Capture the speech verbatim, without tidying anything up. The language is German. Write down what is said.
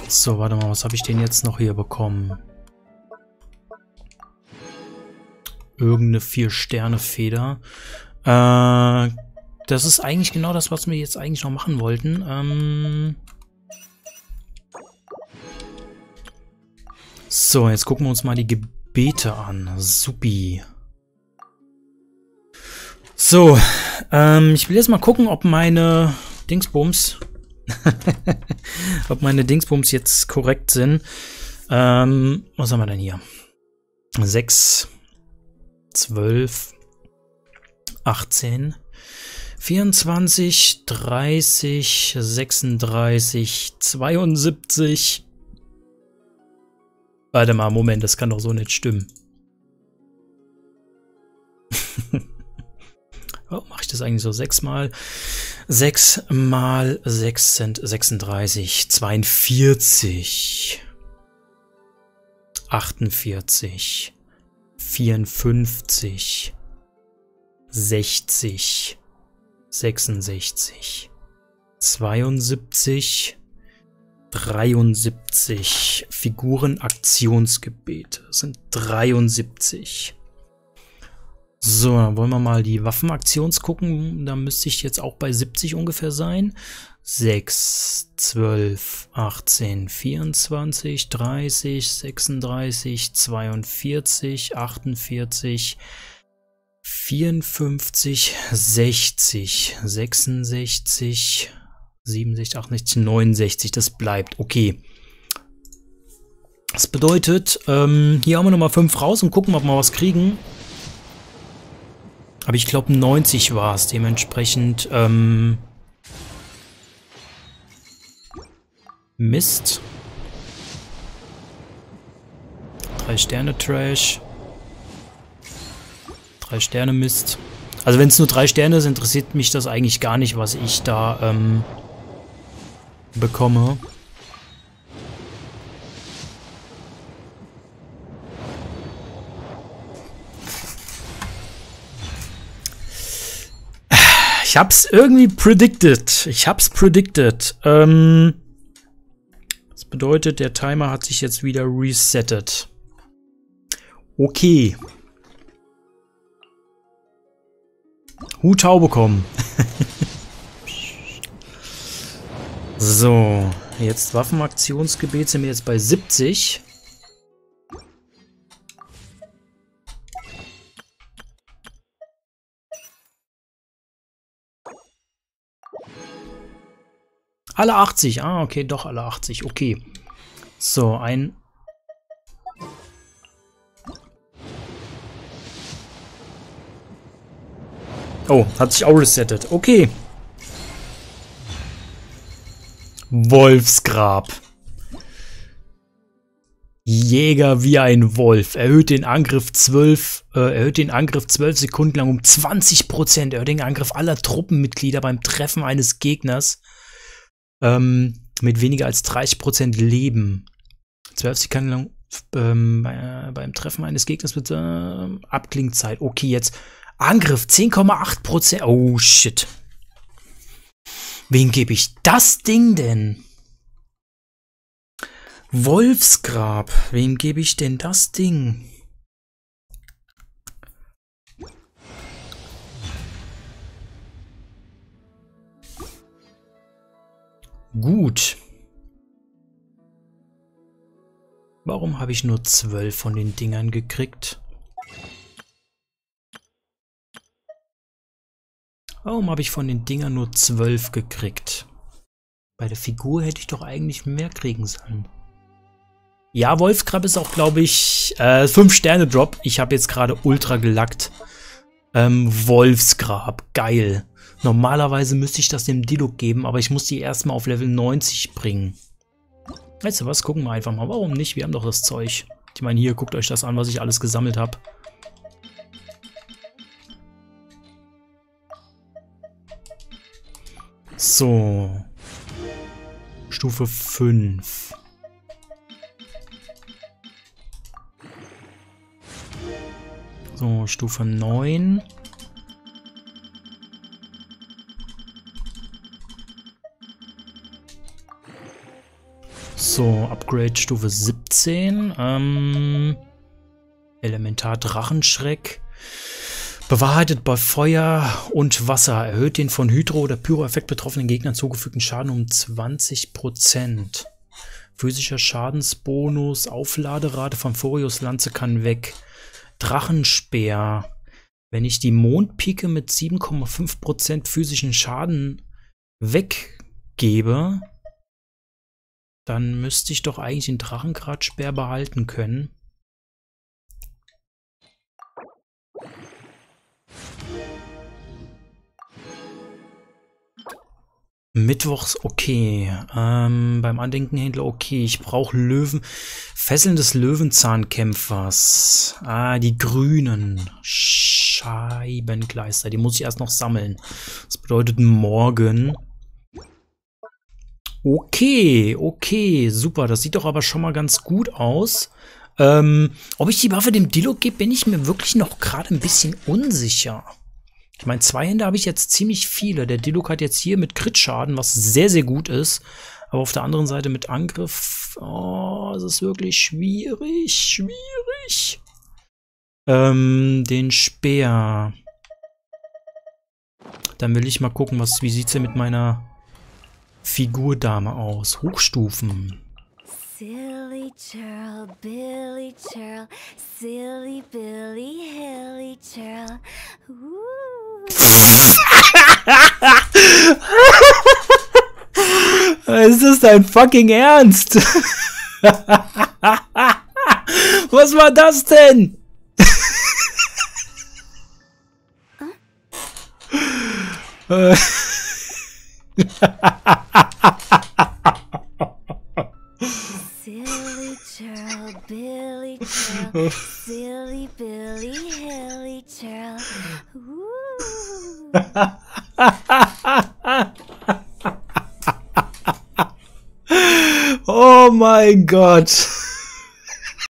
So, warte mal, was habe ich denn jetzt noch hier bekommen? Irgendeine vier-Sterne-Feder. Äh, das ist eigentlich genau das, was wir jetzt eigentlich noch machen wollten. Ähm so, jetzt gucken wir uns mal die Gebete an. Supi. So, ähm, ich will jetzt mal gucken, ob meine Dingsbums, ob meine Dingsbums jetzt korrekt sind. Ähm, was haben wir denn hier? sechs, zwölf, achtzehn, vierundzwanzig, dreißig, sechsunddreißig, zweiundsiebzig. Warte mal, Moment, das kann doch so nicht stimmen. Oh, mache ich das eigentlich so? sechs mal sechs mal sechs sind sechsunddreißig, zweiundvierzig, achtundvierzig, vierundfünfzig, sechzig, sechsundsechzig, zweiundsiebzig, dreiundsiebzig. Figuren-Aktionsgebete sind dreiundsiebzig. So, dann wollen wir mal die Waffenaktions gucken. Da müsste ich jetzt auch bei siebzig ungefähr sein. sechs, zwölf, achtzehn, vierundzwanzig, dreißig, sechsunddreißig, zweiundvierzig, achtundvierzig, vierundfünfzig, sechzig, sechsundsechzig, siebenundsechzig, achtundsiebzig, neunundsechzig. Das bleibt. Okay. Das bedeutet, ähm, hier haben wir nochmal fünf raus und gucken, ob wir was kriegen. Aber ich glaube neunzig war es, dementsprechend ähm, Mist. Drei Sterne Trash. Drei Sterne Mist. Also wenn es nur drei Sterne sind, interessiert mich das eigentlich gar nicht, was ich da ähm, bekomme. Ich hab's irgendwie predicted. Ich hab's predicted. Ähm, das bedeutet, der Timer hat sich jetzt wieder resettet. Okay. Hutau bekommen. So, jetzt Waffenaktionsgebet sind wir jetzt bei siebzig. Alle achtzig. Ah, okay, doch alle achtzig. Okay. So, ein... Oh, hat sich auch resettet. Okay. Wolfsgrab. Jäger wie ein Wolf. Erhöht den Angriff zwölf, äh, erhöht den Angriff zwölf Sekunden lang um zwanzig Prozent. Erhöht den Angriff aller Truppenmitglieder beim Treffen eines Gegners. Ähm, mit weniger als dreißig Prozent Leben. zwölf Sekunden lang ähm, bei, beim Treffen eines Gegners mit äh, Abklingzeit. Okay, jetzt Angriff zehn Komma acht Prozent. Oh, shit. Wen gebe ich das Ding denn? Wolfsgrab. Wem gebe ich denn das Ding? Gut. Warum habe ich nur zwölf von den Dingern gekriegt? Warum habe ich von den Dingern nur zwölf gekriegt? Bei der Figur hätte ich doch eigentlich mehr kriegen sollen. Ja, Wolfsgrab ist auch, glaube ich, äh, fünf Sterne Drop. Ich habe jetzt gerade ultra gelackt. Ähm, Wolfsgrab. Geil. Normalerweise müsste ich das dem Diluc geben, aber ich muss die erstmal auf Level neunzig bringen. Weißt du was? Gucken wir einfach mal. Warum nicht? Wir haben doch das Zeug. Ich meine, hier, guckt euch das an, was ich alles gesammelt habe. So. Stufe fünf. So, Stufe neun. So, So, Upgrade Stufe siebzehn. Ähm, Elementar Drachenschreck. Bewahrheitet bei Feuer und Wasser. Erhöht den von Hydro- oder Pyro-Effekt betroffenen Gegnern zugefügten Schaden um zwanzig Prozent. Physischer Schadensbonus. Aufladerate von Furius-Lanze kann weg. Drachenspeer. Wenn ich die Mondpike mit sieben Komma fünf Prozent physischen Schaden weggebe, dann müsste ich doch eigentlich den Drachengradsspeer behalten können. Mittwochs okay. Ähm, beim Andenkenhändler okay. Ich brauche Löwen. Fesseln des Löwenzahnkämpfers. Ah, die grünen. Scheibengleister. Die muss ich erst noch sammeln. Das bedeutet morgen. Okay, okay. Super. Das sieht doch aber schon mal ganz gut aus. Ähm, ob ich die Waffe dem Dillo gebe, bin ich mir wirklich noch gerade ein bisschen unsicher. Ich meine, Zweihänder habe ich jetzt ziemlich viele. Der Diluc hat jetzt hier mit Crit-Schaden, was sehr, sehr gut ist. Aber auf der anderen Seite mit Angriff, oh, es ist wirklich schwierig, schwierig. Ähm, den Speer. Dann will ich mal gucken, was, wie sieht es denn mit meiner Figurdame aus? Hochstufen. Silly churl, Billy churl, silly Billy, hilly churl. Ist das dein fucking Ernst? Was war das denn? Äh. Silly churl, Billy churl, silly Billy, hilly churl. Oh mein Gott.